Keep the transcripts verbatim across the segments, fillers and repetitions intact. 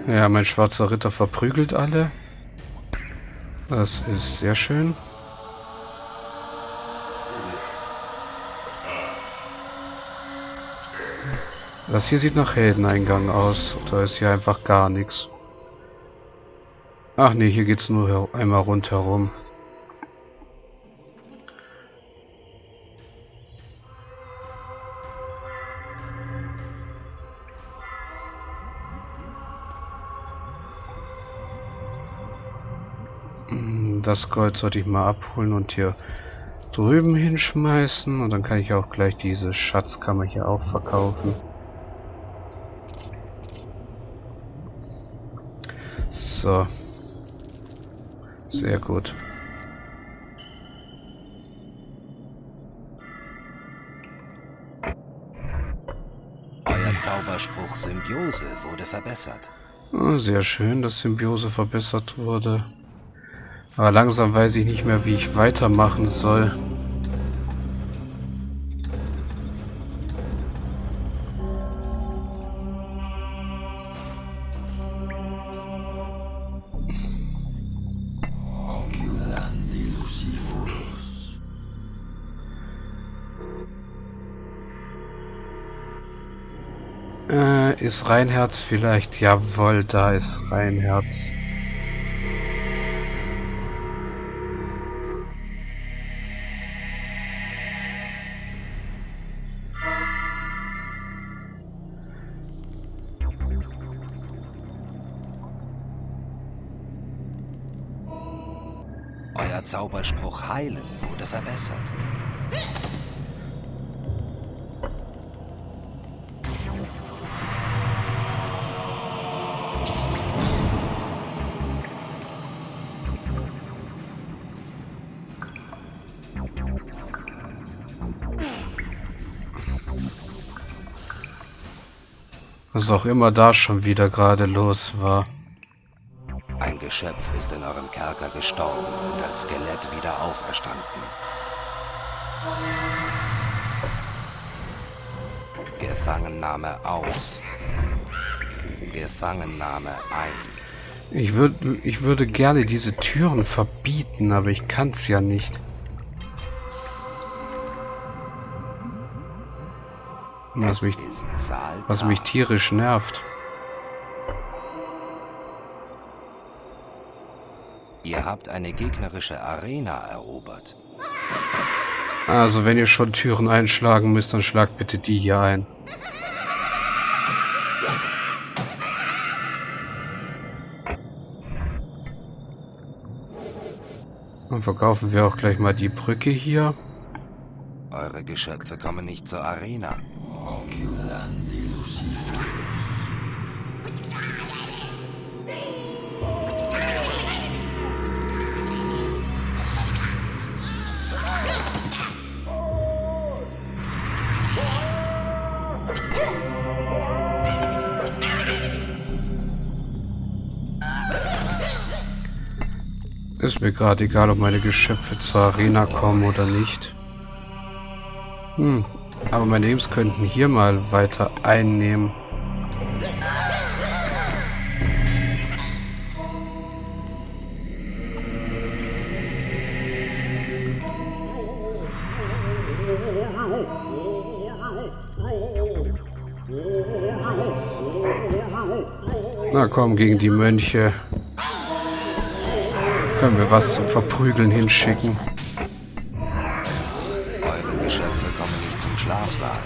Ja, mein schwarzer Ritter verprügelt alle. Das ist sehr schön. Das hier sieht nach Heldeneingang aus. Da ist hier einfach gar nichts. Ach nee, hier geht's nur einmal rundherum. Das Gold sollte ich mal abholen und hier drüben hinschmeißen. Und dann kann ich auch gleich diese Schatzkammer hier auch verkaufen. So. Sehr gut. Euer Zauberspruch Symbiose wurde verbessert. Oh, sehr schön, dass Symbiose verbessert wurde. Aber langsam weiß ich nicht mehr, wie ich weitermachen soll. Äh, ist Reinherz vielleicht? Jawohl, da ist Reinherz. Euer Zauberspruch Heilen wurde verbessert. Was auch immer da schon wieder gerade los war. Ein Geschöpf ist in eurem Kerker gestorben und als Skelett wieder auferstanden. Gefangennahme aus. Gefangennahme ein. Ich würde ich würde gerne diese Türen verbieten, aber ich kann es ja nicht. Was mich, was mich tierisch nervt. Ihr habt eine gegnerische Arena erobert. Also wenn ihr schon Türen einschlagen müsst, dann schlagt bitte die hier ein. Dann verkaufen wir auch gleich mal die Brücke hier. Eure Geschöpfe kommen nicht zur Arena. Ist mir gerade egal, ob meine Geschöpfe zur Arena kommen oder nicht. Hm, aber meine Ems könnten hier mal weiter einnehmen. Na komm, gegen die Mönche können wir was zum Verprügeln hinschicken. Eure Geschöpfe kommen nicht zum Schlafsaal.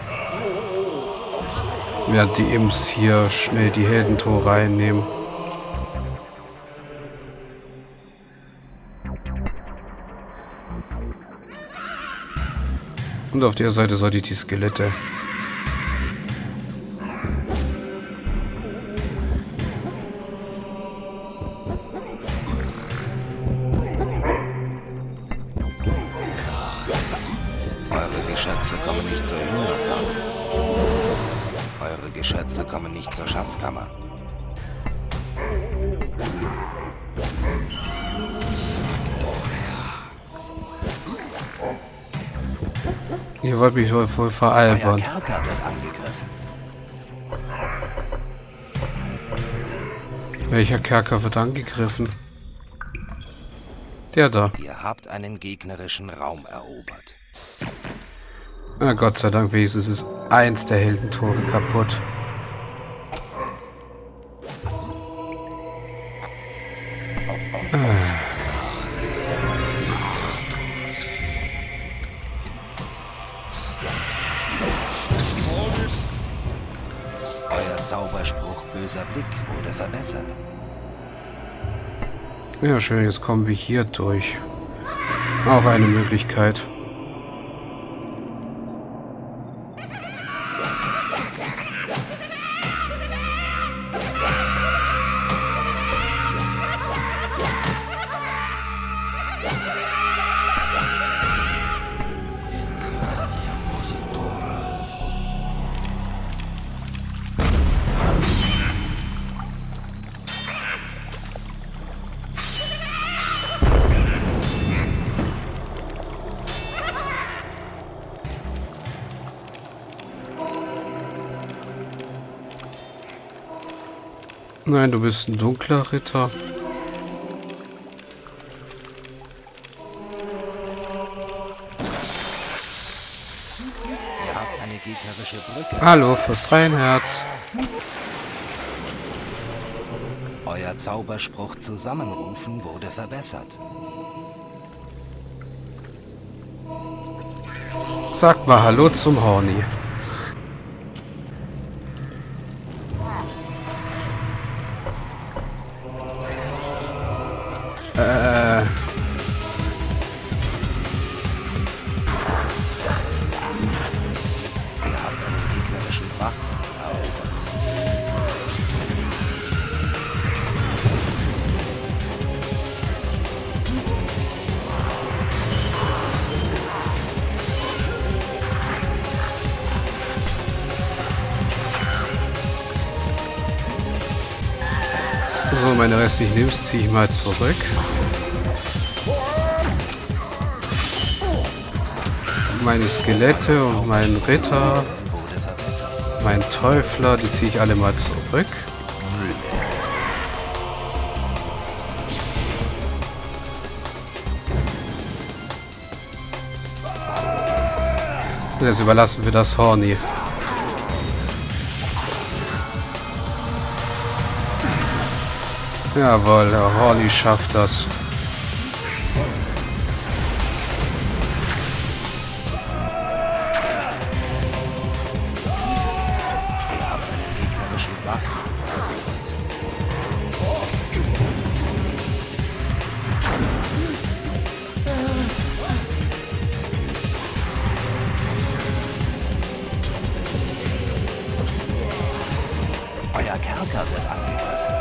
Während die Imps hier schnell die Heldentore einnehmen. Und auf der Seite sollte ich die Skelette. Geschöpfe kommen nicht zur Hühnerfarm. Eure Geschöpfe kommen nicht zur Schatzkammer. Ihr wollt mich wohl voll veralbern. Euer Kerker wird angegriffen. Welcher Kerker wird angegriffen? Der da. Ihr habt einen gegnerischen Raum erobert. Na Gott sei Dank, wenigstens ist eins der Heldentore kaputt. Ah. Euer Zauberspruch Böser Blick wurde verbessert. Ja, schön, jetzt kommen wir hier durch. Auch eine Möglichkeit. Nein, du bist ein dunkler Ritter. Ihr habt eine gegnerische Brücke. Hallo, Fürst Reinherz. Euer Zauberspruch Zusammenrufen wurde verbessert. Sag mal Hallo zum Horny. Äh. Ihr habt einen gegnerischen Wachen erobert. So, meine restlichen Lebens ziehe ich mal zurück. Meine Skelette und mein Ritter, Wurde verbessert. mein Teufler, die ziehe ich alle mal zurück. Und jetzt überlassen wir das Horny. Jawohl, der Horny schafft das. Ihr habt einen gegnerischen Wachen erobert. Euer Kerker wird angegriffen.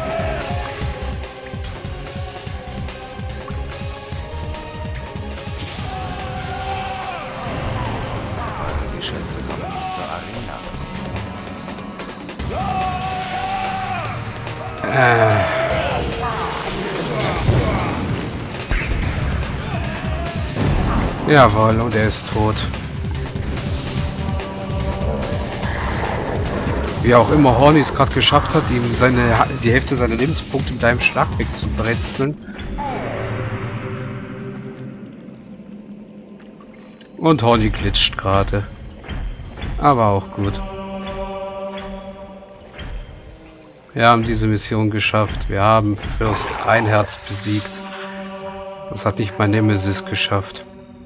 Eure Geschöpfe kommen nicht zur Arena. Äh. Jawohl, und er ist tot. Wie auch immer Horny es gerade geschafft hat, ihm seine, die Hälfte seiner Lebenspunkte mit einem Schlag wegzubrezeln. Und Horny glitscht gerade. Aber auch gut. Wir haben diese Mission geschafft. Wir haben Fürst Reinherz besiegt. Das hat nicht mein Nemesis geschafft.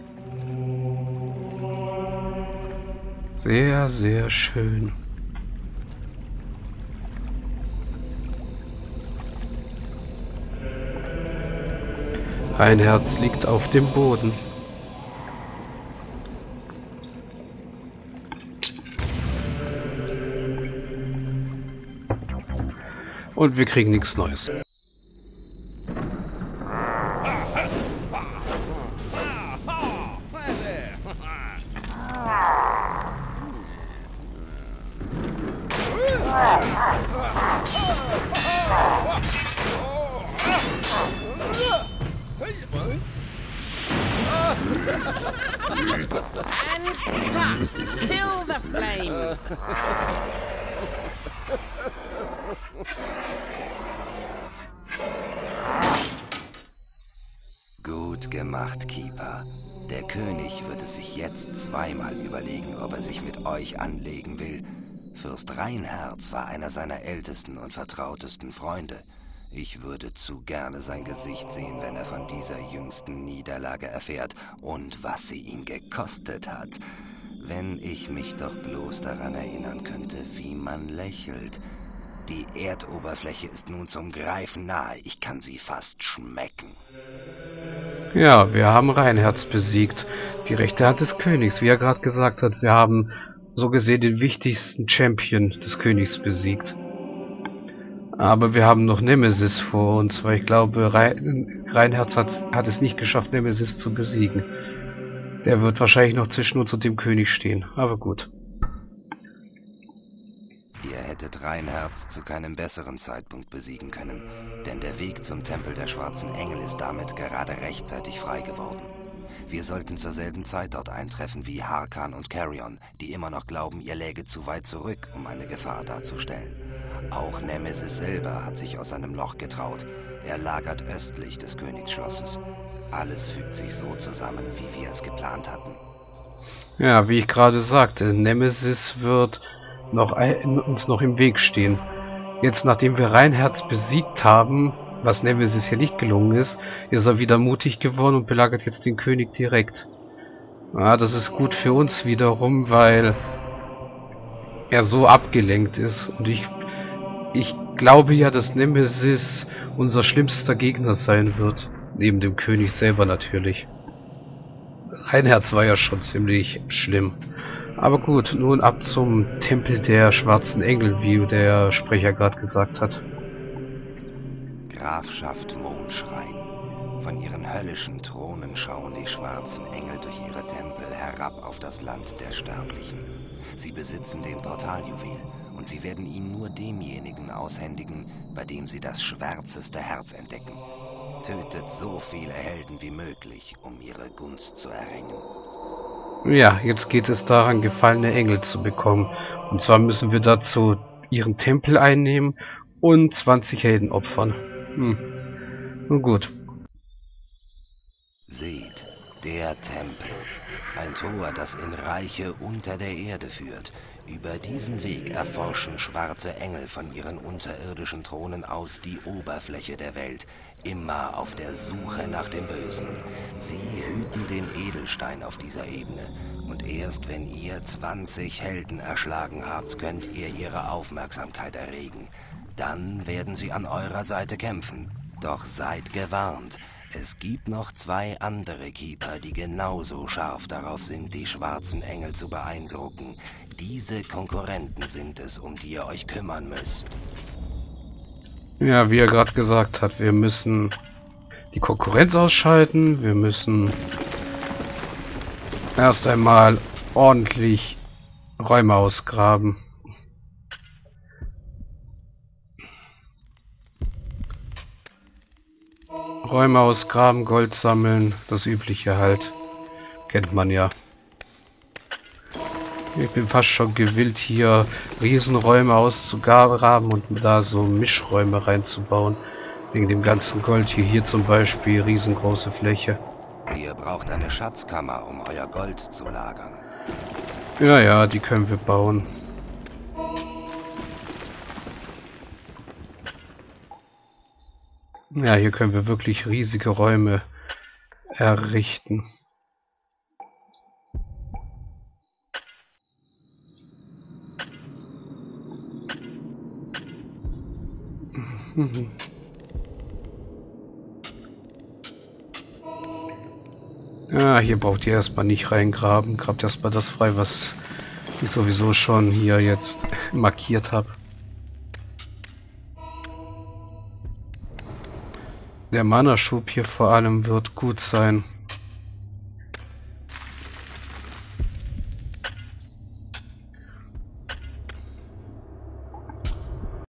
Sehr, sehr schön. Reinherz liegt auf dem Boden. Und wir kriegen nichts Neues. And cut! Kill the flames! gemacht, Keeper. Der König wird es sich jetzt zweimal überlegen, ob er sich mit euch anlegen will. Fürst Reinherz war einer seiner ältesten und vertrautesten Freunde. Ich würde zu gerne sein Gesicht sehen, wenn er von dieser jüngsten Niederlage erfährt und was sie ihn gekostet hat. Wenn ich mich doch bloß daran erinnern könnte, wie man lächelt. Die Erdoberfläche ist nun zum Greifen nahe. Ich kann sie fast schmecken. Ja, wir haben Reinherz besiegt. Die rechte Hand des Königs, wie er gerade gesagt hat. Wir haben so gesehen den wichtigsten Champion des Königs besiegt. Aber wir haben noch Nemesis vor uns, weil ich glaube, Rein Reinherz hat, hat es nicht geschafft, Nemesis zu besiegen. Der wird wahrscheinlich noch zwischen uns und dem König stehen, aber gut. Ihr hättet Reinherz zu keinem besseren Zeitpunkt besiegen können, denn der Weg zum Tempel der Schwarzen Engel ist damit gerade rechtzeitig frei geworden. Wir sollten zur selben Zeit dort eintreffen wie Harkan und Carrion, die immer noch glauben, ihr läge zu weit zurück, um eine Gefahr darzustellen. Auch Nemesis selber hat sich aus seinem Loch getraut. Er lagert östlich des Königsschlosses. Alles fügt sich so zusammen, wie wir es geplant hatten. Ja, wie ich gerade sagte, Nemesis wird noch ein, uns noch im Weg stehen. Jetzt, nachdem wir Reinherz besiegt haben, was Nemesis hier nicht gelungen ist, ist er wieder mutig geworden und belagert jetzt den König direkt. Ja, das ist gut für uns wiederum, weil er so abgelenkt ist. Und ich, ich glaube ja, dass Nemesis unser schlimmster Gegner sein wird. Neben dem König selber natürlich. Reinherz war ja schon ziemlich schlimm. Aber gut, nun ab zum Tempel der Schwarzen Engel, wie der Sprecher gerade gesagt hat. Grafschaft Mondschrein. Von ihren höllischen Thronen schauen die schwarzen Engel durch ihre Tempel herab auf das Land der Sterblichen. Sie besitzen den Portaljuwel und sie werden ihn nur demjenigen aushändigen, bei dem sie das schwärzeste Herz entdecken. Tötet so viele Helden wie möglich, um ihre Gunst zu erringen. Ja, jetzt geht es daran, gefallene Engel zu bekommen. Und zwar müssen wir dazu ihren Tempel einnehmen und zwanzig Helden opfern. Hm. Nun gut. Seht, der Tempel. Ein Tor, das in Reiche unter der Erde führt. Über diesen Weg erforschen schwarze Engel von ihren unterirdischen Thronen aus die Oberfläche der Welt, immer auf der Suche nach dem Bösen. Sie hüten den Edelstein auf dieser Ebene. Und erst wenn ihr zwanzig Helden erschlagen habt, könnt ihr ihre Aufmerksamkeit erregen. Dann werden sie an eurer Seite kämpfen. Doch seid gewarnt. Es gibt noch zwei andere Keeper, die genauso scharf darauf sind, die schwarzen Engel zu beeindrucken. Diese Konkurrenten sind es, um die ihr euch kümmern müsst. Ja, wie er gerade gesagt hat, wir müssen die Konkurrenz ausschalten. Wir müssen erst einmal ordentlich Räume ausgraben. Räume ausgraben, Gold sammeln, das Übliche halt. Kennt man ja. Ich bin fast schon gewillt, hier Riesenräume auszugraben und da so Mischräume reinzubauen. Wegen dem ganzen Gold hier. Hier zum Beispiel riesengroße Fläche. Ihr braucht eine Schatzkammer, um euer Gold zu lagern. Ja, ja, die können wir bauen. Ja, hier können wir wirklich riesige Räume errichten. Ja, hier braucht ihr erstmal nicht reingraben. Grabt erstmal das frei, was ich sowieso schon hier jetzt markiert habe. Der Mana-Schub hier vor allem wird gut sein.